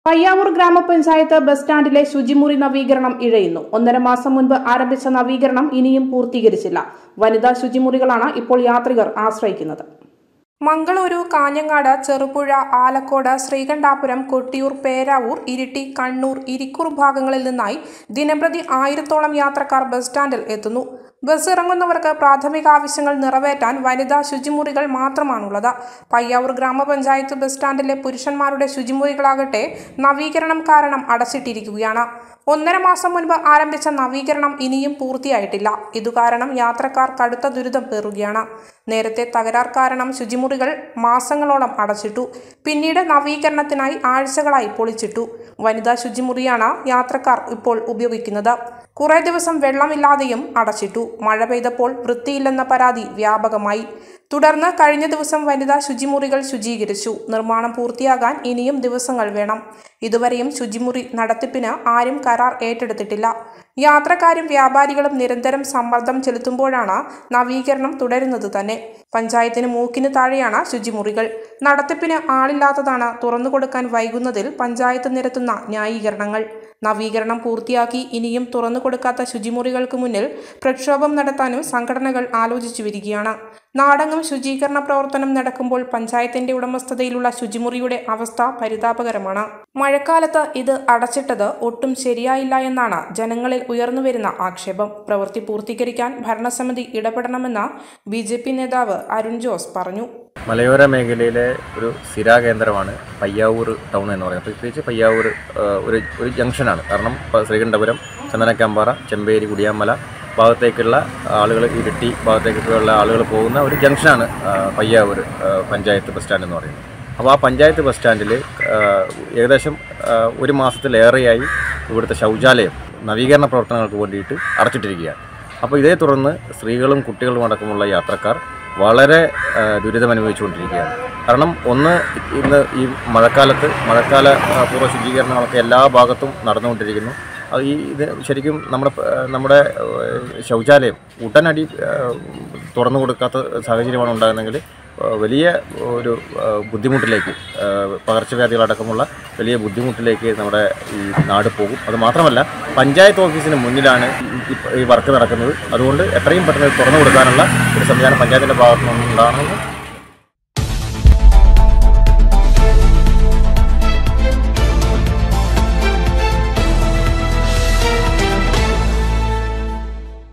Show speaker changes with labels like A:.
A: പയ്യാവൂർ ഗ്രാമപഞ്ചായത്ത് ബസ് സ്റ്റാൻഡിലെ ശുചിമുറി നവീകരണം ഇഴയുന്നു. 1.5 മാസം മുൻപ് ആരംഭിച്ച നവീകരണം ഇനിയും പൂർത്തീകരിച്ചില്ല. വനിതാ ശുചിമുറികളാണ് ഇപ്പോൾ യാത്രികർ ആശ്രയിക്കുന്നത്. മംഗളൂരു, കാഞ്ഞങ്ങാട്, ചെറുപുഴ, ആലക്കോട്, ശ്രീകണ്ഠാപുരം, കൊട്ടിയൂർ, പേരാവൂർ, ഇരിട്ടി, കണ്ണൂർ, ഇരിക്കൂർ ഭാഗങ്ങളിൽ നിന്നായി ദിനംപ്രതി 1000-ഓളം യാത്രക്കാർ ബസ് സ്റ്റാൻഡിൽ എത്തുന്നു. ബസ് ഇറങ്ങുന്നവർക്ക് പ്രാഥമിക ആവശ്യങ്ങൾ നിറവേറ്റാൻ വനിതാ ശുചിമുറികൾ മാത്രമാണുള്ളത്. പയ്യാവൂർ ഗ്രാമപഞ്ചായത്ത് ബസ് സ്റ്റാൻഡിലെ പുരുഷന്മാരുടെ ശുചിമുറികളാകട്ടെ നവീകരണം കാരണം അടച്ചിട്ടിരിക്കുകയാണ്. 1.5 മാസം മുൻപ് ആരംഭിച്ച നവീകരണം ഇനിയും പൂർത്തിയായിട്ടില്ല. ഇതുകാരണം യാത്രക്കാർ കടുത്ത ദുരിതം പേറുകയാണ്. നേരത്തെ തകരാർ കാരണം ശുചിമുറികൾ മാസങ്ങളോളം അടച്ചിട്ടു. പിന്നീട് നവീകരണത്തിനായി ആഴ്ചകളായി പൊളിച്ചിട്ടു. വനിതാ ശുചിമുറിയാണ് യാത്രക്കാർ ഇപ്പോൾ ഉപയോഗിക്കുന്നത്. കുറേ ദിവസം വെള്ളമില്ലാതെയും അടച്ചിട്ടു. മഴ പെയ്തപ്പോൾ വൃത്തിയില്ലെന്ന പരാതി വ്യാപകമായി. തുടർന്ന് കഴിഞ്ഞ ദിവസം വനിതാ ശുചിമുറികൾ ശുചീകരിച്ചു. നിർമ്മാണം പൂർത്തിയാകാൻ ഇനിയും ദിവസങ്ങൾ വേണം. ഇതുവരെയും ശുചിമുറി നടത്തിപ്പിന് ആരും കരാർ ഏറ്റെടുത്തിട്ടില്ല. യാത്രക്കാരും വ്യാപാരികളും നിരന്തരം സമ്മർദ്ദം ചെലുത്തുമ്പോഴാണ് നവീകരണം തുടരുന്നത് തന്നെ. പഞ്ചായത്തിന് മൂക്കിന് താഴെയാണ് ശുചിമുറികൾ. നടത്തിപ്പിന് ആളില്ലാത്തതാണ് തുറന്നുകൊടുക്കാൻ വൈകുന്നതിൽ പഞ്ചായത്ത് നിരത്തുന്ന ന്യായീകരണങ്ങൾ. നവീകരണം പൂർത്തിയാക്കി ഇനിയും തുറന്നു കൊടുക്കാത്ത ശുചിമുറികൾക്ക് മുന്നിൽ പ്രക്ഷോഭം നടത്താനും സംഘടനകൾ ആലോചിച്ചു വരികയാണ്. നാടെങ്ങും ശുചീകരണ പ്രവർത്തനം നടക്കുമ്പോൾ പഞ്ചായത്തിന്റെ ഉടമസ്ഥതയിലുള്ള ശുചിമുറിയുടെ അവസ്ഥ പരിതാപകരമാണ്. മഴക്കാലത്ത് ഇത് അടച്ചിട്ടത് ഒട്ടും ശരിയായില്ല എന്നാണ് ജനങ്ങളിൽ ഉയർന്നുവരുന്ന ആക്ഷേപം. പ്രവൃത്തി പൂർത്തീകരിക്കാൻ ഭരണസമിതി ഇടപെടണമെന്ന് BJP നേതാവ് അരുൺ ജോസ് പറഞ്ഞു.
B: മലയോര മേഖലയിലെ ഒരു സ്ഥിരാകേന്ദ്രമാണ് പയ്യാവൂർ ടൗൺ എന്ന് പറയുന്നത്. പ്രത്യേകിച്ച് പയ്യാവൂർ ഒരു ജംഗ്ഷനാണ്. കാരണം ശ്രീകണ്ഠപുരം, ചന്ദനക്കാമ്പാറ, ചെമ്പേരി, കുടിയാമല ഭാഗത്തേക്കുള്ള ആളുകൾ, ഇരിട്ടി ഭാഗത്തേക്കുള്ള ആളുകൾ പോകുന്ന ഒരു ജംഗ്ഷനാണ് പയ്യാവൂർ പഞ്ചായത്ത് ബസ് സ്റ്റാൻഡ് എന്ന് പറയുന്നത്. അപ്പോൾ ആ പഞ്ചായത്ത് ബസ് സ്റ്റാൻഡിൽ ഏകദേശം 1 മാസത്തിലേറെയായി ഇവിടുത്തെ ശൗചാലയം നവീകരണ പ്രവർത്തനങ്ങൾക്ക് വേണ്ടിയിട്ട് അടച്ചിട്ടിരിക്കുകയാണ്. അപ്പോൾ ഇതേ തുടർന്ന് സ്ത്രീകളും കുട്ടികളും അടക്കമുള്ള യാത്രക്കാർ വളരെ ദുരിതമനുഭവിച്ചുകൊണ്ടിരിക്കുകയാണ്. കാരണം ഇന്ന് ഈ മഴക്കാല പൂർവ്വ ശുചീകരണങ്ങളൊക്കെ എല്ലാ ഭാഗത്തും നടന്നുകൊണ്ടിരിക്കുന്നു. ഇത് ശരിക്കും നമ്മുടെ ശൗചാലയം ഉടനടി തുറന്നു കൊടുക്കാത്ത സാഹചര്യമാണ് ഉണ്ടാകുന്നതെങ്കിൽ വലിയ ഒരു ബുദ്ധിമുട്ടിലേക്ക്, പകർച്ചവ്യാധികളടക്കമുള്ള വലിയ ബുദ്ധിമുട്ടിലേക്ക് നമ്മുടെ ഈ നാട് പോകും. അതുമാത്രമല്ല, പഞ്ചായത്ത് ഓഫീസിന് മുന്നിലാണ് ഈ വർക്ക് നടക്കുന്നത്. അതുകൊണ്ട് എത്രയും പെട്ടെന്ന് തുറന്നു കൊടുക്കാനുള്ള ഒരു സംവിധാനം പഞ്ചായത്തിൻ്റെ ഭാഗത്തു നിന്നുണ്ടാകണമെന്ന്